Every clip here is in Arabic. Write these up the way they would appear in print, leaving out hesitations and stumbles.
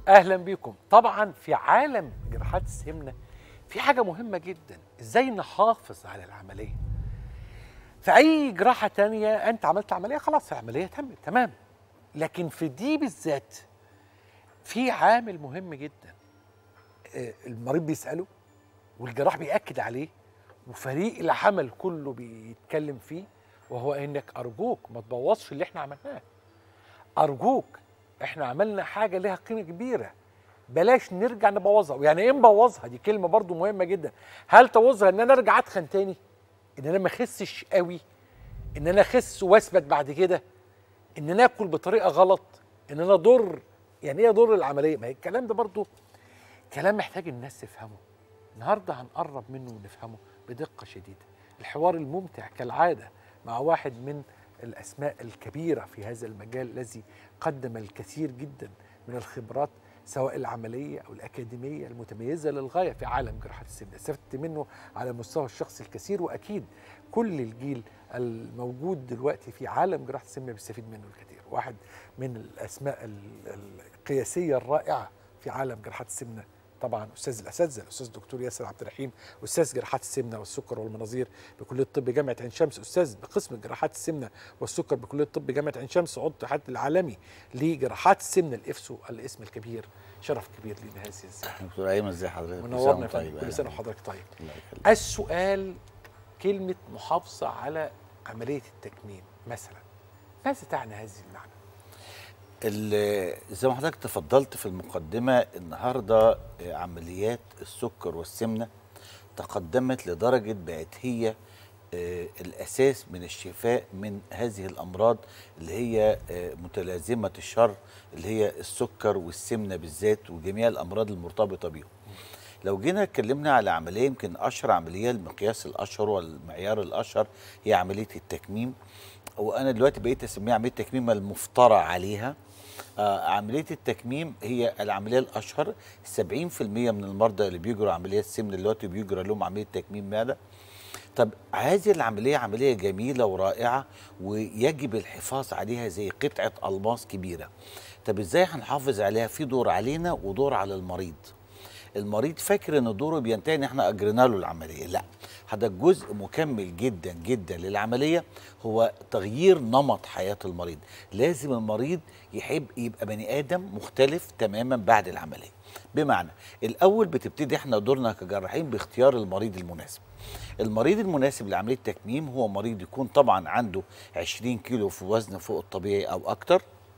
اهلا بيكم. طبعا في عالم جراحات السمنه في حاجه مهمه جدا، ازاي نحافظ على العمليه. في اي جراحه تانية انت عملت عمليه خلاص العمليه تمت تمام، لكن في دي بالذات في عامل مهم جدا. المريض بيساله والجراح بيأكد عليه وفريق العمل كله بيتكلم فيه، وهو انك ارجوك ما تبوظش اللي احنا عملناه. ارجوك احنا عملنا حاجه لها قيمه كبيره، بلاش نرجع نبوظها. يعني ايه نبوظها؟ دي كلمه برضو مهمه جدا. هل تبوظها ان انا ارجع اتخن تاني، ان انا ما اخسش قوي، ان انا اخس واثبت بعد كده، ان انا اكل بطريقه غلط، ان انا اضر؟ يعني ايه اضر العمليه؟ ما هي الكلام ده برضو كلام محتاج الناس تفهمه. النهارده هنقرب منه ونفهمه بدقه شديده. الحوار الممتع كالعاده مع واحد من الاسماء الكبيره في هذا المجال الذي قدم الكثير جدا من الخبرات سواء العمليه او الاكاديميه المتميزه للغايه في عالم جراحه السمنه. استفدت منه على المستوى الشخصي الكثير، واكيد كل الجيل الموجود دلوقتي في عالم جراحه السمنه بيستفيد منه الكثير. واحد من الاسماء القياسيه الرائعه في عالم جراحه السمنه طبعا استاذ الاساتذه الاستاذ الدكتور ياسر عبد الرحيم، استاذ جراحات السمنه والسكر والمناظير بكليه الطب جامعه عين شمس، استاذ بقسم جراحات السمنه والسكر بكليه الطب جامعه عين شمس، عضو الاتحاد العالمي لجراحات السمنه الافسو، الاسم الكبير. شرف كبير لينا هذه الزياره. دكتور ايمن ازي حضرتك؟ منورنا يا فندم. كل سنه وحضرتك طيب. السؤال كلمه محافظه على عمليه التكميم مثلا، ماذا تعني هذه المعنى؟ زي ما حضرتك تفضلت في المقدمه، النهارده عمليات السكر والسمنه تقدمت لدرجه بقت هي الاساس من الشفاء من هذه الامراض اللي هي متلازمه الشر، اللي هي السكر والسمنه بالذات وجميع الامراض المرتبطه بيهم. لو جينا اتكلمنا على عمليه يمكن اشهر عمليه، المقياس الاشهر والمعيار الاشهر هي عمليه التكميم، وانا دلوقتي بقيت اسميها عمليه التكميم المفترى عليها. عمليه التكميم هي العمليه الاشهر. 70% من المرضى اللي بيجروا عمليات السمنه دلوقتي بيجرى لهم عمليه تكميم معده. طب هذه العمليه عمليه جميله ورائعه ويجب الحفاظ عليها زي قطعه الماس كبيره. طب ازاي هنحافظ عليها؟ في دور علينا ودور على المريض. المريض فاكر ان دوره بينتهي ان احنا اجرينا له العمليه، لا، هذا جزء مكمل جدا جدا للعمليه، هو تغيير نمط حياه المريض. لازم المريض يحب يبقى بني ادم مختلف تماما بعد العمليه. بمعنى الاول بتبتدي احنا دورنا كجراحين باختيار المريض المناسب. المريض المناسب لعمليه التكميم هو مريض يكون طبعا عنده 20 كيلو في وزن فوق الطبيعي او اكتر.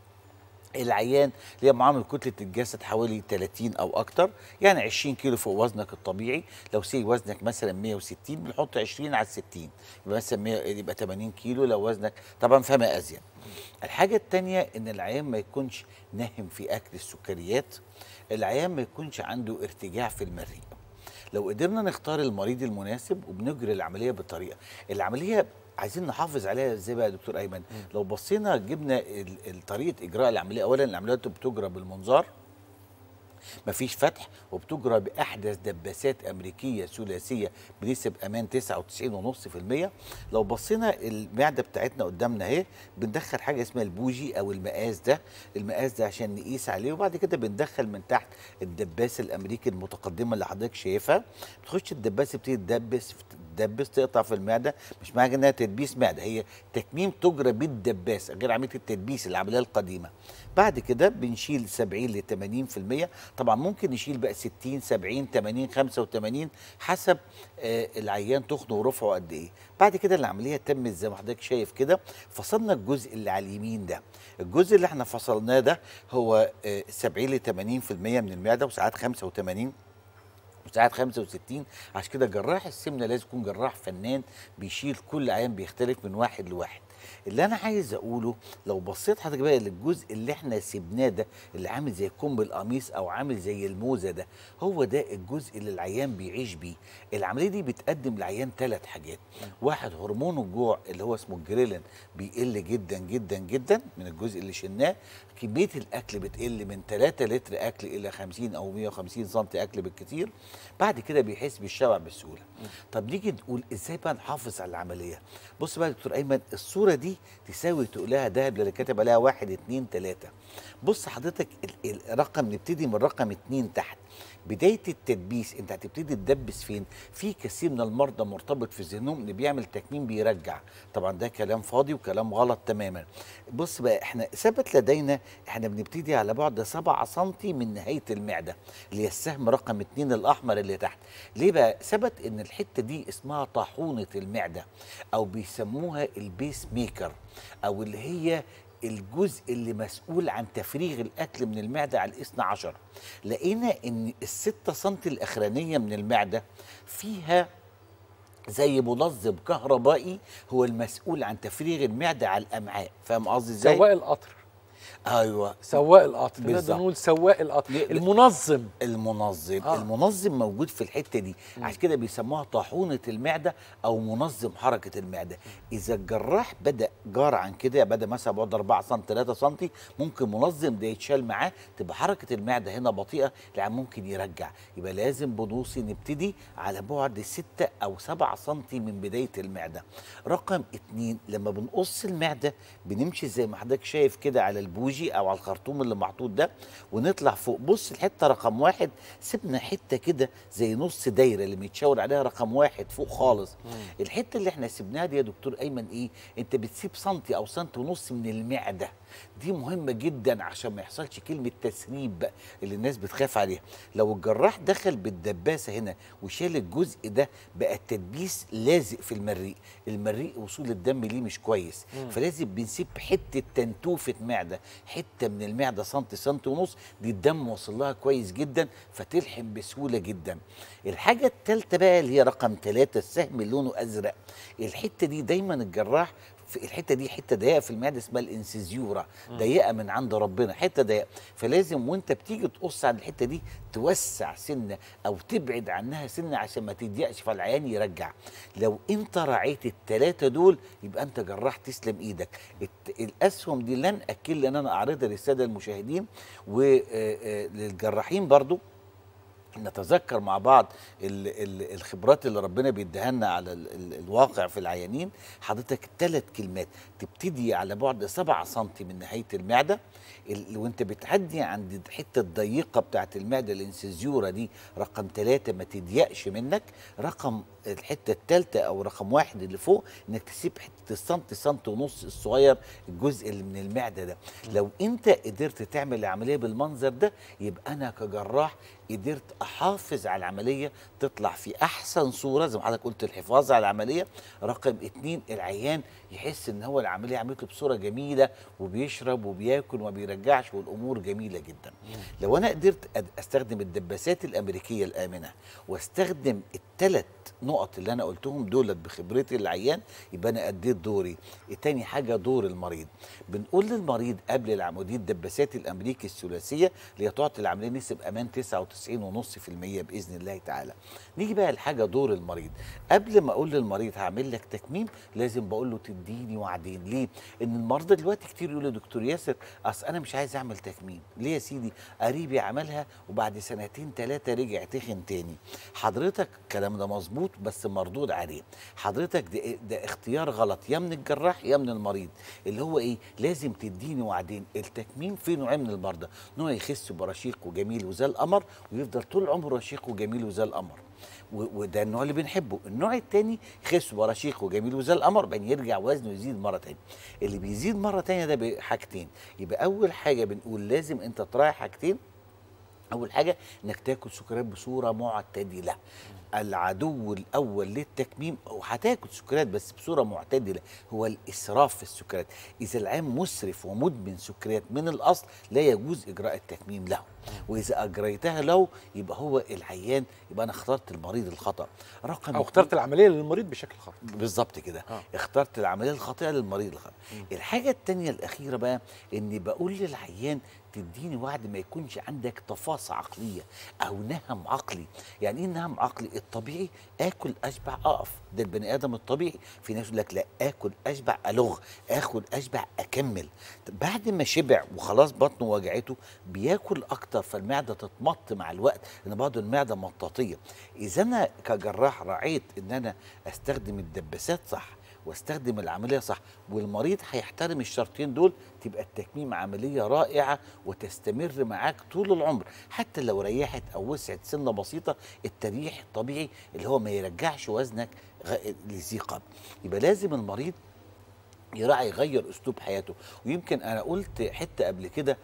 العيان اللي هي معامل كتله الجسد حوالي 30 او اكتر، يعني 20 كيلو فوق وزنك الطبيعي. لو وزنك مثلا 160 بنحط 20 على 60 يبقى مثلا 100، يبقى 80 كيلو لو وزنك طبعا فما ازيد. الحاجه الثانيه ان العيان ما يكونش ناهم في اكل السكريات، العيان ما يكونش عنده ارتجاع في المريء. لو قدرنا نختار المريض المناسب وبنجري العمليه بطريقه، العمليه عايزين نحافظ عليها ازاي بقى يا دكتور ايمن؟ لو بصينا جبنا طريقه اجراء العمليه، اولا العمليات بتجرى بالمنظار، مفيش فتح، وبتجرى باحدث دباسات امريكيه ثلاثيه بنسب امان 99.5%. لو بصينا المعده بتاعتنا قدامنا اهي، بندخل حاجه اسمها البوجي او المقاس ده، المقاس ده عشان نقيس عليه، وبعد كده بندخل من تحت الدباسه الامريكي المتقدمه اللي حضرتك شايفها. بتخش الدباسه بتبتدي تدبس تقطع في المعده. مش معنى انها تدبيس معده، هي تكميم تجرى بالدباسه غير عمليه التدبيس العمليه القديمه. بعد كده بنشيل 70 ل 80%، طبعا ممكن نشيل بقى 60 70 80 85 حسب العيان تخنه ورفعه قد ايه. بعد كده العمليه تمت زي ما حضرتك شايف كده، فصلنا الجزء اللي على اليمين ده. الجزء اللي احنا فصلناه ده هو 70 ل 80% من المعده، وساعات 85 وساعات 65. عشان كده جراح السمنه لازم يكون جراح فنان بيشيل كل عيان بيختلف من واحد لواحد. اللي انا عايز اقوله، لو بصيت حضرتك بقى للجزء اللي احنا سيبناه ده، اللي عامل زي كم القميص او عامل زي الموزه ده، هو ده الجزء اللي العيان بيعيش بيه. العمليه دي بتقدم للعيان 3 حاجات. واحد، هرمون الجوع اللي هو اسمه الجريلين بيقل جدا جدا جدا من الجزء اللي شلناه. كميه الاكل بتقل من 3 لتر اكل الى 50 او 150 سم اكل بالكثير. بعد كده بيحس بالشبع بسهوله. طب نيجي نقول ازاي بقى نحافظ على العمليه؟ بص بقى يا دكتور ايمن، الصوره دي تساوي تقولها دهب اللي كاتب عليها 1 2 3. بص حضرتك الرقم نبتدي من رقم 2 تحت. بدايه التدبيس انت هتبتدي تدبس فين؟ في كثير من المرضى مرتبط في ذهنهم ان بيعمل تكميم بيرجع، طبعا ده كلام فاضي وكلام غلط تماما. بص بقى احنا ثبت لدينا احنا بنبتدي على بعد 7 سم من نهايه المعده اللي هي السهم رقم 2 الاحمر اللي تحت. ليه بقى؟ ثبت ان الحته دي اسمها طاحونه المعده او بيسموها البيس ميكر، او اللي هي الجزء اللي مسؤول عن تفريغ الاكل من المعده على الاثنى عشر. لقينا ان ال6 سم الاخرانيه من المعده فيها زي منظم كهربائي هو المسؤول عن تفريغ المعده على الامعاء. فاهم قصدي ازاي؟ سواق القطر. ايوه سواق القطر، نقدر بالظبط. نقول سواق القطر، المنظم. المنظم موجود في الحته دي، عشان كده بيسموها طاحونه المعده او منظم حركه المعده. اذا الجراح بدا جار عن كده، بدا مثلا بعد 4 سم 3 سم، ممكن منظم ده يتشال معاه، تبقى حركه المعده هنا بطيئه، يعني ممكن يرجع. يبقى لازم بنوصي نبتدي على بعد 6 أو 7 سم من بدايه المعده. رقم 2 لما بنقص المعده بنمشي زي ما حضرتك شايف كده على البوجي او على الخرطوم اللي محطوط ده ونطلع فوق. بص الحته رقم 1 سيبنا حته كده زي نص دايره اللي بيتشاور عليها رقم 1 فوق خالص. الحته اللي احنا سيبناها دي يا دكتور ايمن ايه؟ انت بتسيب سنتي او سنتي ونص من المعده. دي مهمه جدا عشان ما يحصلش كلمه تسريب اللي الناس بتخاف عليها. لو الجراح دخل بالدباسه هنا وشال الجزء ده بقى التدبيس لازق في المريء وصول الدم ليه مش كويس. فلازم بنسيب حته تنتوفه معده، حته من المعده سنتي سنتي ونص، دي الدم واصل لها كويس جدا فتلحم بسهوله جدا. الحاجه الثالثه بقى اللي هي رقم 3 السهم اللي لونه ازرق. الحته دي دايما الجراح في الحته دي حته ضيقه في المعده اسمها الانسيزيورا، ضيقه من عند ربنا، حته ضيقه، فلازم وانت بتيجي تقص على الحته دي توسع سنه او تبعد عنها سنه عشان ما تضيقش فالعيان يرجع. لو انت راعيت ال3 دول يبقى انت جراح تسلم ايدك. الاسهم دي لن اكل ان انا اعرضها للساده المشاهدين وللجراحين برضو نتذكر مع بعض الخبرات اللي ربنا بيديها لنا على الواقع في العيانين. حضرتك 3 كلمات تبتدي على بعد 7 سم من نهايه المعده، وانت بتعدي عند الحته الضيقه بتاعت المعده الانسيزيورا دي رقم 3 ما تضيقش منك. رقم الحته الثالثه او رقم 1 اللي فوق انك تسيب حته سنتي ونص الصغير الجزء اللي من المعده ده. لو انت قدرت تعمل العمليه بالمنظر ده يبقى انا كجراح قدرت احافظ على العمليه تطلع في احسن صوره زي ما حضرتك قلت، الحفاظ على العمليه. رقم 2 العيان يحس ان هو العمليه عملت له بصوره جميله وبيشرب وبياكل وما بيرجعش والامور جميله جدا. لو انا قدرت استخدم الدباسات الامريكيه الامنه واستخدم ال3 نقط اللي انا قلتهم دولت بخبرتي العيان يبقى انا اديت دوري. تاني حاجه دور المريض، بنقول للمريض قبل العمليه الدباسات الامريكي الثلاثيه اللي تعطي العمليه نسب امان 99.5% باذن الله تعالى. نيجي بقى لحاجه دور المريض. قبل ما اقول للمريض هعمل لك تكميم لازم بقول له تديني وعدين. ليه؟ ان المرضى دلوقتي كتير يقولوا دكتور ياسر اصل انا مش عايز اعمل تكميم. ليه يا سيدي؟ قريبي عملها وبعد 2 3 رجع تخن تاني. حضرتك الكلام ده مظبوط بس مردود عليه. حضرتك ده اختيار غلط يا من الجراح يا من المريض. اللي هو ايه؟ لازم تديني وعدين. التكميم في نوعين من المرضى، نوع يخس برشيق وجميل وزي القمر ويفضل طول عمره رشيق وجميل وزي القمر، وده النوع اللي بنحبه. النوع الثاني خس ورشيق وجميل وزي القمر بعدين يرجع وزنه يزيد مره ثانيه. اللي بيزيد مره ثانيه ده بحاجتين. يبقى اول حاجه بنقول لازم انت تراعي حاجتين. اول حاجه انك تاكل سكريات بصوره معتدله. العدو الاول للتكميم وهتاكل سكريات بس بصوره معتدله هو الاسراف في السكريات. اذا العيان مسرف ومدمن سكريات من الاصل لا يجوز اجراء التكميم له، واذا اجريتها له يبقى هو العيان يبقى انا اخترت المريض الخطا. او اخترت العمليه للمريض بشكل خاطئ. بالظبط كده. اخترت العمليه الخاطئه للمريض الخطا. الحاجه الثانيه الاخيره بقى اني بقول للعيان تديني وعد ما يكونش عندك تفاصيل عقليه او نهم عقلي. يعني ايه نهم عقلي؟ الطبيعي اكل اشبع اقف، ده البني ادم الطبيعي. في ناس يقول لك لا اكل اشبع الغ، اكل اشبع اكمل. بعد ما شبع وخلاص بطنه وجعته بياكل اكتر فالمعده تتمط مع الوقت لان برضه المعده مطاطيه. اذا انا كجراح راعيت ان انا استخدم الدباسات صح واستخدم العمليه صح والمريض هيحترم الشرطين دول، تبقى التكميم عمليه رائعه وتستمر معاك طول العمر. حتى لو ريحت او وسعت سنه بسيطه، التريح الطبيعي اللي هو ما يرجعش وزنك لذي قبل. يبقى لازم المريض يراعي يغير اسلوب حياته. ويمكن انا قلت حته قبل كده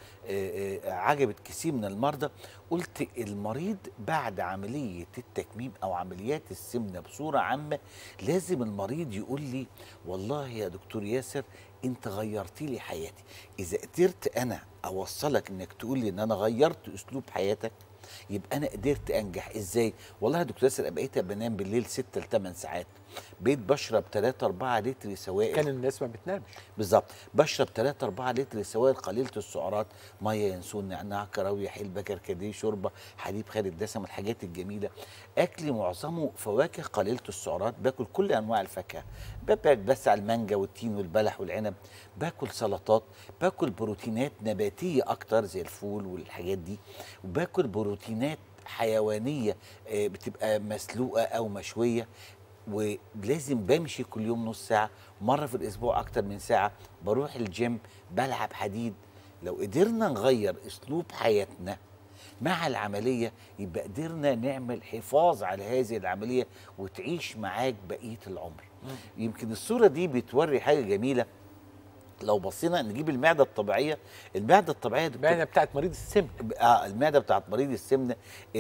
عجبت كثير من المرضى، قلت المريض بعد عمليه التكميم او عمليات السمنه بصوره عامه لازم المريض يقول لي والله يا دكتور ياسر انت غيرتي لي حياتي. اذا قدرت انا اوصلك انك تقول لي ان انا غيرت اسلوب حياتك، يبقى انا قدرت انجح. ازاي؟ والله يا دكتور ياسر بقيت بنام بالليل 6 ل 8 ساعات، بقيت بشرب 3 4 لتر سوائل. كان الناس ما بتنامش بالظبط، بشرب 3 4 لتر سوائل قليله السعرات، ميه، ينسون، نعناع، كراويه، حلبه، كركديه، شوربه، حليب خالي الدسم، الحاجات الجميله. اكلي معظمه فواكه قليله السعرات، باكل كل انواع الفاكهه، ببعد بس على المانجا والتين والبلح والعنب، باكل سلطات، باكل بروتينات نباتيه اكتر زي الفول والحاجات دي، وباكل بروتينات حيوانيه بتبقى مسلوقه او مشويه. ولازم بمشي كل يوم نص ساعة، مرة في الأسبوع أكتر من ساعة، بروح الجيم، بلعب حديد. لو قدرنا نغير أسلوب حياتنا مع العملية يبقى قدرنا نعمل حفاظ على هذه العملية وتعيش معاك بقية العمر. يمكن الصورة دي بتوري حاجة جميلة. لو بصينا نجيب المعده الطبيعيه، المعده الطبيعيه المعده بتاعت مريض السمنه، المعده بتاعت مريض السمنه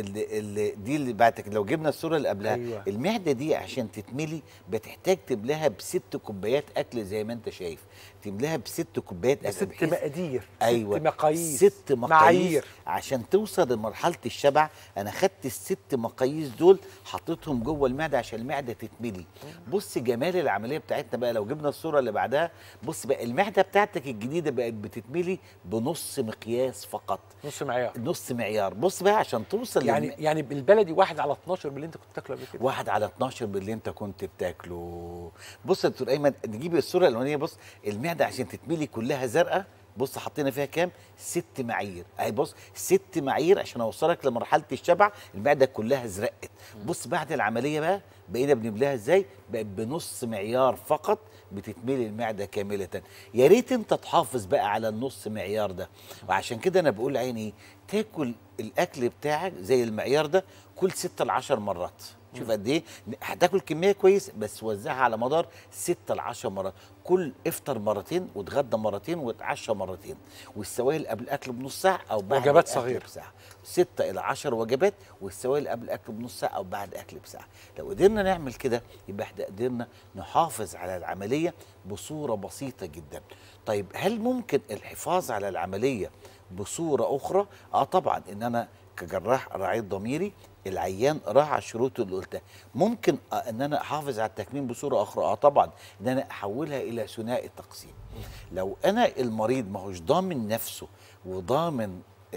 اللي بعد كده لو جبنا الصوره اللي قبلها، أيوة. المعده دي عشان تتملي بتحتاج تملاها ب6 كوبايات اكل زي ما انت شايف، تملاها ب6 كوبايات اكل، 6 مقادير، أيوة 6 مقاييس، 6 مقاييس عشان توصل لمرحله الشبع. انا خدت ال6 مقاييس دول حطيتهم جوه المعده عشان المعده تتملي. بص جمال العمليه بتاعتنا بقى، لو جبنا الصوره اللي بعدها، بص بقى المعده بتاعتك الجديده بقت بتتملي بنص مقياس فقط، نص معيار، نص معيار. بص بقى عشان توصل يعني بالبلدي 1/12 باللي انت كنت بتاكله قبل كده، 1/12 باللي انت كنت بتاكله. بص يا دكتور ايمن، نجيب الصوره الاولانيه. بص المعده عشان تتملي كلها زرقاء، بص حطينا فيها كام؟ 6 معايير اهي. بص 6 معايير عشان اوصلك لمرحله الشبع، المعده كلها زرقت. بص بعد العمليه بقى بقينا بنملاها ازاي؟ بقت بنص معيار فقط بتتملي المعده كامله. يا ريت انت تحافظ بقى على النص معيار ده. وعشان كده انا بقول عيني تاكل الاكل بتاعك زي المعيار ده كل 6 ل 10 مرات. شوف قد ايه هتاكل كميه كويس، بس وزعها على مدار 6 ل 10 مرات. كل افطر مرتين واتغدى مرتين واتعشى مرتين، والسوائل قبل الاكل بنص ساعه او بعد وجبات الأكل صغيره بساعه. 6 إلى 10 وجبات، والسوائل قبل الاكل بنص ساعه او بعد الاكل بساعه. لو قدرنا نعمل كده يبقى احنا قدرنا نحافظ على العمليه بصوره بسيطه جدا. طيب هل ممكن الحفاظ على العمليه بصوره اخرى؟ طبعا، ان انا كجراح راعيت ضميري، العيان راعى الشروط اللي قلتها. ممكن ان انا احافظ على التكميم بصوره اخرى، طبعا، ان انا احولها الى ثنائي التقسيم. لو انا المريض ما هوش ضامن نفسه وضامن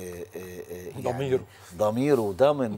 يعني ضميره وضامن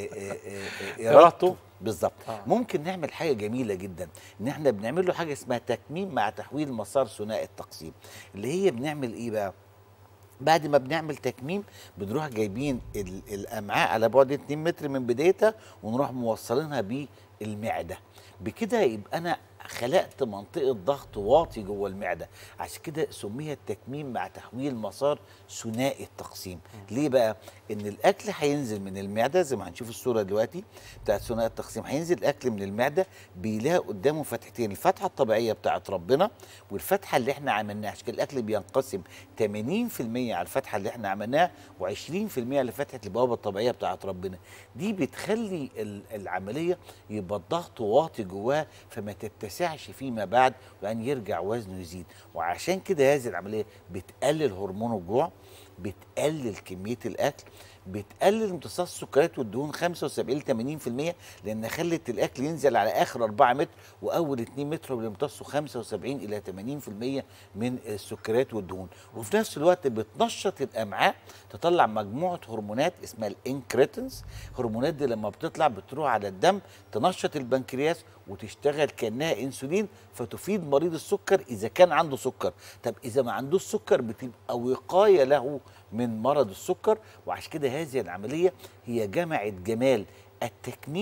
ارادته بالظبط، ممكن نعمل حاجه جميله جدا، ان احنا بنعمل له حاجه اسمها تكميم مع تحويل مسار ثنائي التقسيم. اللي هي بنعمل ايه بقى؟ بعد ما بنعمل تكميم بنروح جايبين الامعاء على بعد 2 متر من بدايتها ونروح موصلينها بالمعده. بكده يبقى انا خلقت منطقه ضغط واطي جوه المعده. عشان كده سمي التكميم مع تحويل مسار ثنائي التقسيم. ليه بقى؟ ان الاكل هينزل من المعده زي ما هنشوف الصوره دلوقتي بتاعت ثنائي التقسيم. هينزل الاكل من المعده بيلاقي قدامه فتحتين، الفتحه الطبيعيه بتاعت ربنا والفتحه اللي احنا عملناها. عشان كده الاكل بينقسم 80% على الفتحه اللي احنا عملناها و20% لفتحه البوابه الطبيعيه بتاعت ربنا. دي بتخلي العمليه يبقى الضغط واطي جواه، فما تتسعش فيما بعد وان يرجع وزنه يزيد. وعشان كده هذه العمليه بتقلل هرمون الجوع، بتقلل كميه الاكل، بتقلل امتصاص السكريات والدهون 75 ل 80%، لان خلت الاكل ينزل على اخر 4 متر واول 2 متر بيمتصوا 75 الى 80% من السكريات والدهون. وفي نفس الوقت بتنشط الامعاء، تطلع مجموعه هرمونات اسمها الانكريتنز. الهرمونات دي لما بتطلع بتروح على الدم تنشط البنكرياس وتشتغل كانها انسولين، فتفيد مريض السكر اذا كان عنده سكر. طب اذا ما عندوش سكر بتبقى وقايه له من مرض السكر. وعشان كده هذه العمليه هي جمعت جمال التكميم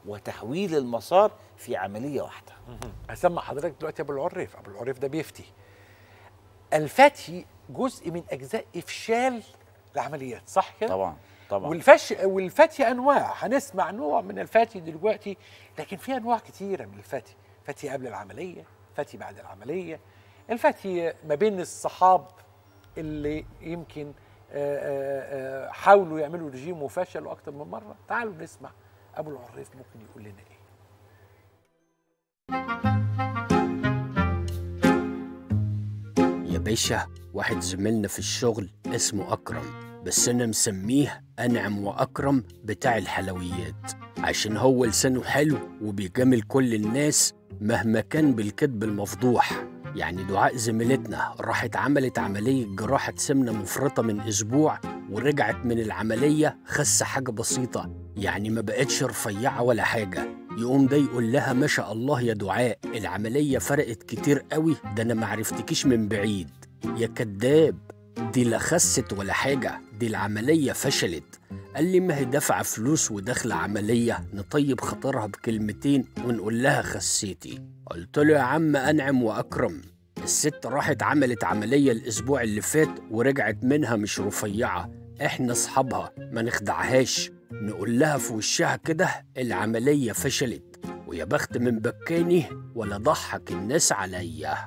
وتحويل المسار في عمليه واحده. هسمع حضرتك دلوقتي ابو العريف. ابو العريف ده بيفتي. الفتي جزء من اجزاء افشال العمليات، صح كده؟ طبعا طبعا. والفتي انواع، هنسمع نوع من الفتي دلوقتي، لكن في انواع كتيره من الفتي. فتي قبل العمليه، فتي بعد العمليه، الفتي ما بين الصحاب اللي يمكن حاولوا يعملوا رجيم وفشلوا اكتر من مره. تعالوا نسمع ابو العريف ممكن يقول لنا ايه. يا باشا، واحد زميلنا في الشغل اسمه أكرم، بس أنا مسميه أنعم وأكرم بتاع الحلويات، عشان هو لسانه حلو وبيجامل كل الناس مهما كان بالكذب المفضوح. يعني دعاء زميلتنا راحت عملت عملية جراحة سمنة مفرطة من أسبوع، ورجعت من العملية خس حاجة بسيطة، يعني ما بقتش رفيعة ولا حاجة. يقوم ده يقول لها ما شاء الله يا دعاء، العملية فرقت كتير قوي، ده أنا معرفتكيش من بعيد. يا كداب، دي لا خست ولا حاجة، دي العملية فشلت. قال لي ما هي دافعة فلوس وداخلة عملية، نطيب خاطرها بكلمتين ونقول لها خسيتي. قلت له يا عم أنعم وأكرم، الست راحت عملت عملية الأسبوع اللي فات ورجعت منها مش رفيعة، احنا اصحابها ما نخدعهاش، نقول لها في وشها كده العملية فشلت، ويا بخت من بكاني ولا ضحك الناس عليا.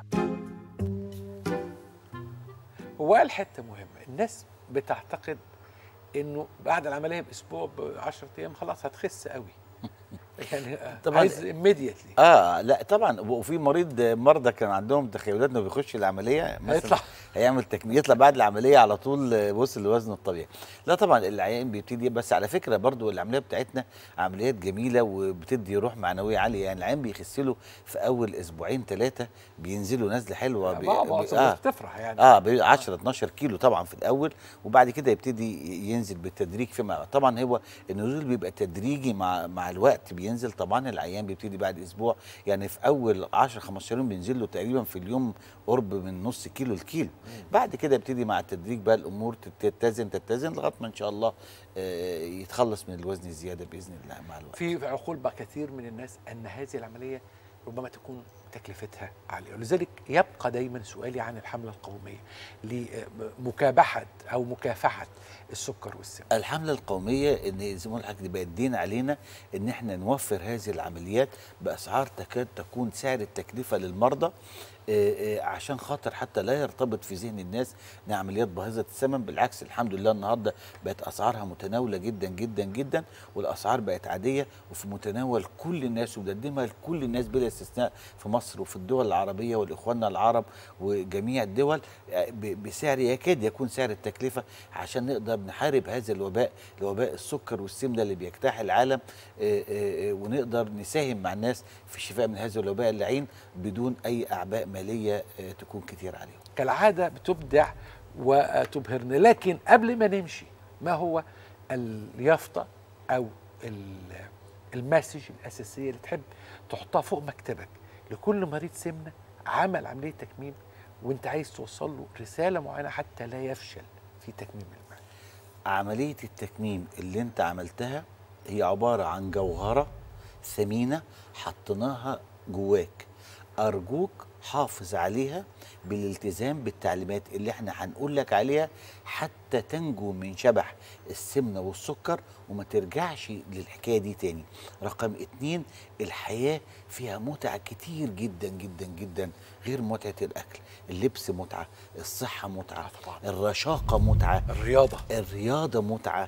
هو قال حته مهمه، الناس بتعتقد انه بعد العمليه باسبوع ب10 ايام خلاص هتخس قوي. يعني طبعاً عايز immediately. لا طبعا. وفي مرضى كان عندهم تخيلات انه بيخش العمليه مثلا هيطلع هيعمل تكميم، يطلع بعد العمليه على طول وصل لوزنه الطبيعي. لا طبعا العيان بيبتدي، بس على فكره برضو العمليه بتاعتنا عمليات جميله وبتدي روح معنويه عاليه. يعني العيان بيخسله في اول اسبوعين 3 بينزلوا نزله حلوه بتفرح يعني 10 12 كيلو طبعا في الاول، وبعد كده يبتدي ينزل بالتدريج. فيما طبعا هو النزول بيبقى تدريجي مع الوقت بينزل. طبعا العيان بيبتدي بعد اسبوع، يعني في اول 10 15 يوم بينزل له تقريبا في اليوم قرب من نص كيلو الكيلو. بعد كده يبتدي مع التدريج بقى الامور تتزن لغايه ما ان شاء الله يتخلص من الوزن الزياده باذن الله مع الوقت. في عقول بقى كثير من الناس ان هذه العمليه ربما تكون تكلفتها عاليه، ولذلك يبقى دايما سؤالي عن الحمله القوميه لمكابحه او مكافحه السكر والسمنه. الحمله القوميه ان زي ما قلت لحضرتك بقت دين علينا ان احنا نوفر هذه العمليات باسعار تكاد تكون سعر التكلفه للمرضى، عشان خاطر حتى لا يرتبط في ذهن الناس انها عمليات باهظه الثمن. بالعكس الحمد لله النهارده بقت اسعارها متناوله جدا جدا جدا، والاسعار بقت عاديه وفي متناول كل الناس وبنقدمها لكل الناس بلا استثناء في مصر وفي الدول العربيه والاخواننا العرب وجميع الدول بسعر يكاد يكون سعر التكلفه، عشان نقدر نحارب هذا الوباء، وباء السكر والسمنه اللي بيجتاح العالم، ونقدر نساهم مع الناس في الشفاء من هذا الوباء اللعين بدون اي اعباء ماليه تكون كتير عليهم. كالعاده بتبدع وتبهرنا، لكن قبل ما نمشي ما هو اليافطه او المسج الاساسيه اللي تحب تحطها فوق مكتبك لكل مريض سمنه عمل عمليه تكميم وانت عايز توصل له رساله معينه حتى لا يفشل في تكميم المعده؟ عمليه التكميم اللي انت عملتها هي عباره عن جوهره ثمينه حطيناها جواك، أرجوك حافظ عليها بالالتزام بالتعليمات اللي احنا هنقول لك عليها حتى تنجو من شبح السمنة والسكر وما ترجعش للحكاية دي تاني. رقم 2، الحياة فيها متعة كتير جدا جدا جدا غير متعة الأكل. اللبس متعة، الصحة متعة، الرشاقة متعة، الرياضة متعة،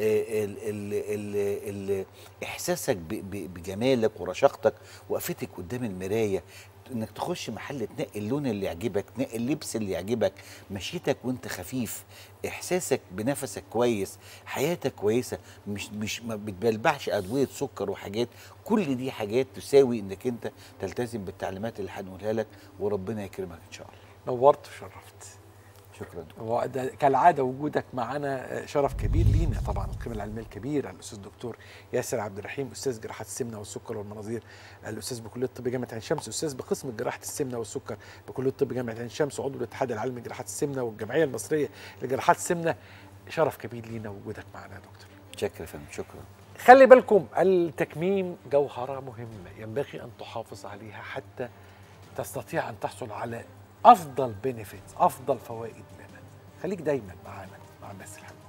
إحساسك بجمالك ورشاقتك، وقفتك قدام المراية، انك تخش محل تنقي اللون اللي يعجبك، تنقي اللبس اللي يعجبك، مشيتك وانت خفيف، احساسك بنفسك كويس، حياتك كويسه، مش ما بتبلبعش ادويه سكر وحاجات. كل دي حاجات تساوي انك انت تلتزم بالتعليمات اللي هنقولها لك، وربنا يكرمك ان شاء الله. نورت وشرفت. شكرا. كالعاده وجودك معنا شرف كبير لينا. طبعا القيمه العلميه الكبيره الاستاذ الدكتور ياسر عبد الرحيم، استاذ جراحه السمنه والسكر والمناظير، الاستاذ بكليه الطب جامعه عين شمس، استاذ بقسم جراحه السمنه والسكر بكليه الطب جامعه عين شمس، وعضو الاتحاد العالمي لجراحه السمنه والجمعيه المصريه لجراحات السمنه. شرف كبير لينا وجودك معنا يا دكتور. شكرا يا فندم. شكرا. خلي بالكم، التكميم جوهرة مهمة ينبغي أن تحافظ عليها حتى تستطيع أن تحصل على أفضل بينيفيتس، أفضل فوائد منها. خليك دايما معانا مع الناس الحلوة.